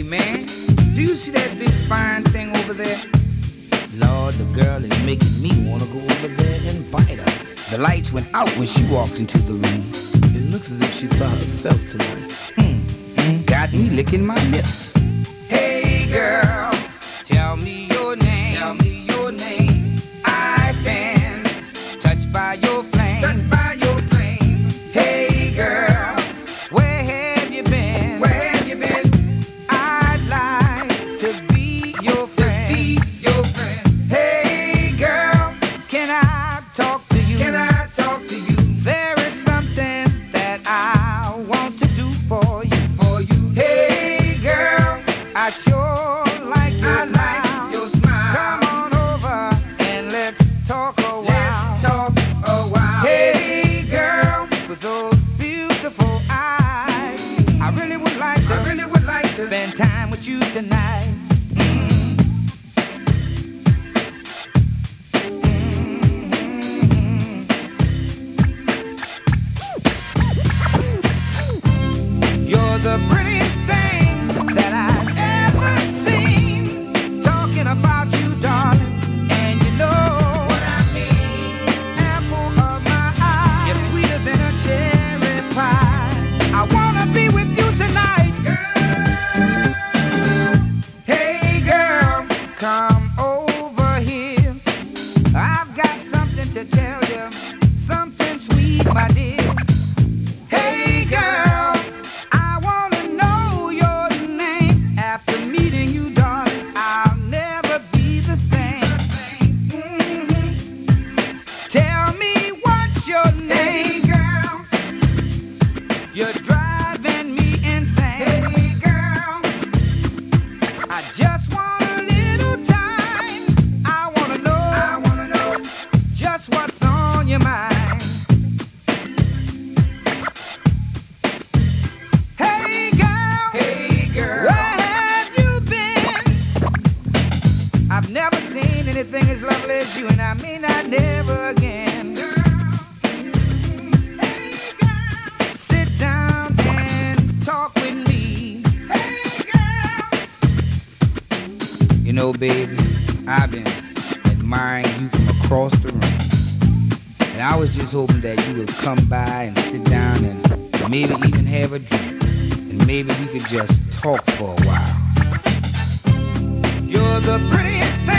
man, do you see that big fine thing over there? Lord, the girl is making me want to go over there and bite her. The lights went out when she walked into the room. It looks as if she's by herself tonight. Got me licking my lips. Hey girl, tell me your name. Tell me your name. I've been touched by your flame. Touched by your flame. Hey girl, where have you been? Where have you been? I'd like to be your friend. To be your friend. Hey girl, can I talk to you? Can I talk to you? There is something that I want to do for you. For you. Hey girl, I sure like your smile. Like your smile. Come on over and let's talk a while. Let's talk a while. Hey girl, with those beautiful eyes, I really would like to spend time with you tonight. You're the prettiest thing that I've ever seen. Talking about you, darling, and you know what I mean. Apple of my eye, you're sweeter than a cherry pie. I wanna be with you tonight, girl. Hey girl, come over here. I've got something to tell you, something sweet, my dear. Hey girl, I wanna know your name. After meeting you, darling, I'll never be the same. Tell me what's your name, girl. You're driving me insane. Hey girl, I just want a little time. I wanna know just what's on your mind. Hey girl, where have you been? I've never seen anything as lovely as you, and I mean I never again. Hey girl, sit down and talk with me. Hey girl, you know, baby, I've been admiring you from across the room, and I was just hoping that you would come by and sit down and maybe even have a drink. And maybe we could just talk for a while. You're the prettiest